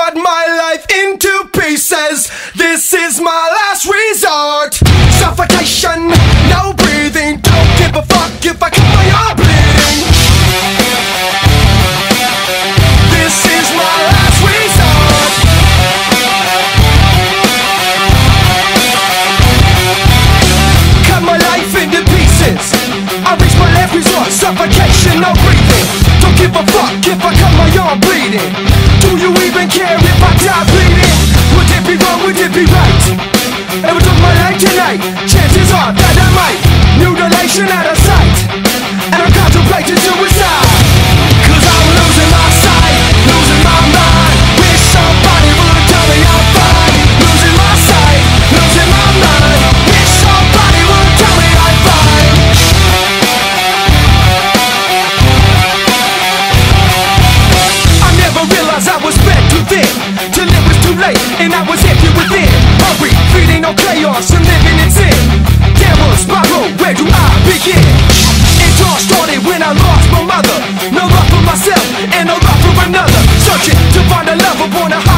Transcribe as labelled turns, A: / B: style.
A: cut my life into pieces. This is my last resort. Suffocation, no breathing. Don't give a fuck if I cut my arm bleeding. This is my last resort. Cut my life into pieces. I reach my last resort. Suffocation, no breathing. Don't give a fuck if I cut my arm bleeding. Do you even care if I die bleeding? Would it be wrong, would it be right? If I took my life tonight, chances are that I might. Mutilation out of sight, and I'm contemplating suicide. Cause I'm losing my sight, losing my mind. Wish somebody would tell me I'm fine. Losing my sight, losing my mind. Wish somebody would tell me I'm fine. I never realized I was fed too thin, till it was too late and I was empty within. Hungry, feeding on chaos and living in sin. Downward spiral, where do I begin? It all started when I lost my mother. No love for myself and no love for another. Searching to find a lover, born a